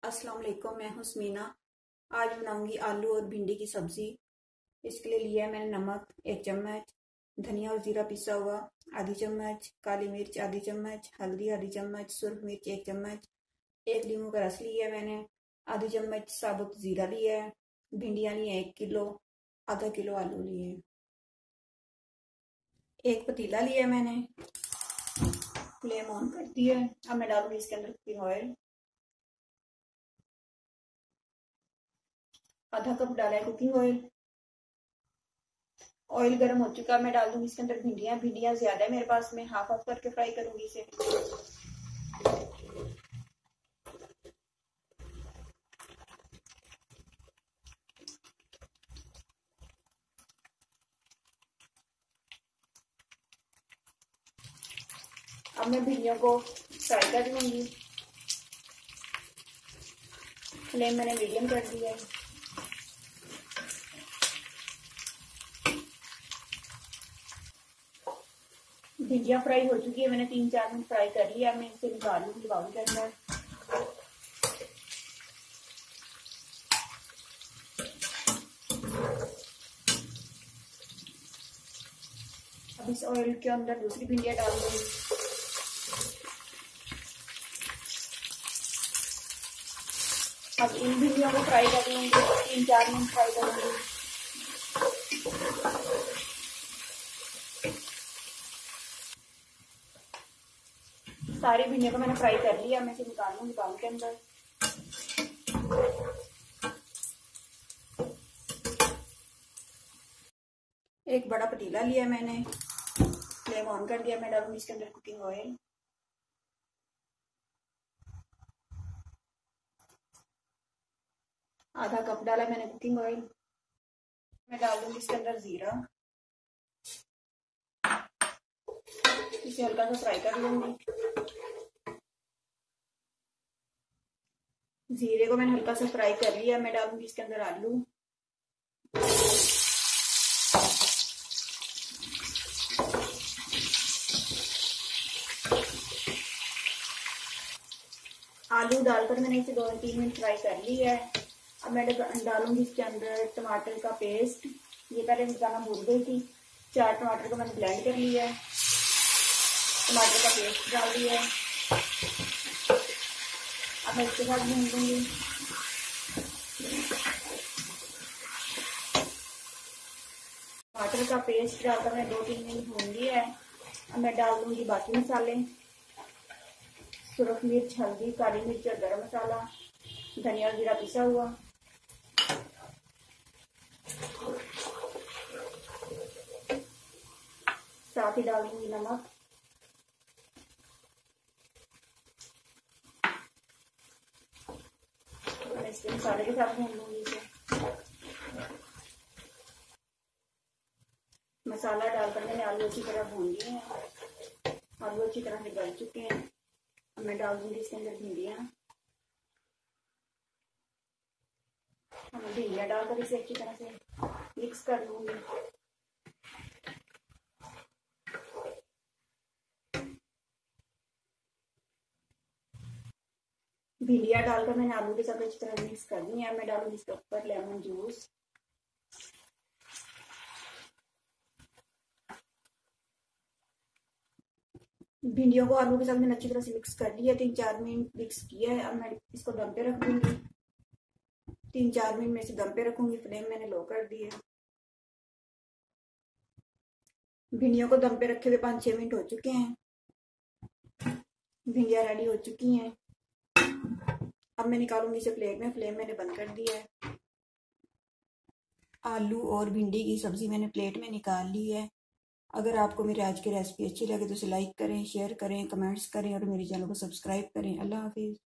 अस्सलाम वालेकुम। मैं हुस्मीना। आज बनाऊंगी आलू और भिंडी की सब्जी। इसके लिए लिया है मैंने नमक 1 चम्मच, धनिया और जीरा पिसा हुआ आधी चम्मच, काली मिर्च आधी चम्मच, हल्दी आधी चम्मच, सुरख मिर्च 1 चम्मच, एक नींबू का रस लिया है मैंने, आधी चम्मच साबुत जीरा लिया है, भिंडियाँ ली हैं 1 किलो, आधा किलो आलू लिए हैं। एक पतीला लिया है मैंने, फ्लेम ऑन कर दिया है। अब मैं डालूंगी इसके अंदर कुकिंग ऑयल। आधा कप डाला है कुकिंग ऑयल। ऑयल गर्म हो चुका, मैं डाल दूंगी इसके अंदर भिंडियाँ। भिंडियाँ ज्यादा है मेरे पास, में हाफ हाफ करके फ्राई करूंगी इसे। अब मैं भिंडियों को फ्राई कर लूंगी। फ्लेम मैंने मीडियम कर दिया है। भिंडियाँ फ्राई हो चुकी है, मैंने 3-4 मिनट फ्राई कर लिया। मैं इसे निकाल लूंगी बाउल के अंदर। अब इस ऑयल के अंदर दूसरी भिंडियाँ डाल दूंगी। अब इन भिंडियों को फ्राई कर लूंगी, 3-4 मिनट फ्राई करूंगी। सारी भिंडियों को मैंने फ्राई कर लिया, मैं इसे निकाल लूंगी बाउल के अंदर। एक बड़ा पतीला लिया मैंने, फ्लेम ऑन कर दिया। मैं डालूंगी इसके अंदर कुकिंग ऑयल। आधा कप डाला मैंने कुकिंग ऑयल। मैं डाल दूंगी इसके अंदर जीरा, इसे हल्का सा फ्राई कर लूंगी। जीरे को मैंने हल्का सा फ्राई कर लिया। मैं डालूंगी इसके अंदर आलू। आलू डालकर मैंने इसे 2-3 मिनट फ्राई कर लिया है। अब मैं डालूंगी इसके अंदर टमाटर का पेस्ट। ये पहले निकालना भूल गई थी। 4 टमाटर को मैंने ब्लेंड कर लिया है, टमाटर का पेस्ट डाल दिया है। अब मैं इसके साथ भून दूंगी। टमाटर का पेस्ट डालकर मैंने 2-3 मिनट भून लिया है। अब मैं डाल दूंगी बाकी मसाले, सुरख मिर्च, हल्दी, काली मिर्च और गरम मसाला, धनिया और जीरा पिसा हुआ। साथ ही डाल दूंगी नमक। मैं इसके मसाले के साथ भून लूंगी इसे। मसाला डालकर मैंने आलू अच्छी तरह भून लिए हैं। आलू अच्छी तरह से गल चुके हैं। अब मैं डाल दूंगी इसके अंदर भिंडियाँ। मैं भिंडियाँ डालकर इसे अच्छी तरह से मिक्स कर लूंगी। भिंडियाँ डालकर मैंने आलू के साथ अच्छी तरह मिक्स कर दी है। मैं डालूंगी इसके ऊपर लेमन जूस। भिंडियों को आलू के साथ मैंने अच्छी तरह से मिक्स कर लिया। 3-4 मिनट मिक्स किया है। अब मैं इसको दम पे रख दूंगी। 3-4 मिनट में इसे दम पे रखूंगी। फ्लेम मैंने लो कर दी है। भिंडियों को दम पे रखे हुए 5-6 मिनट हो चुके हैं। भिंडियाँ रेडी हो चुकी हैं। अब मैं निकालूंगी इसे प्लेट में। फ्लेम मैंने बंद कर दिया है। आलू और भिंडी की सब्जी मैंने प्लेट में निकाल ली है। अगर आपको मेरी आज की रेसिपी अच्छी लगे तो इसे लाइक करें, शेयर करें, कमेंट्स करें और मेरे चैनल को सब्सक्राइब करें। अल्लाह हाफिज़।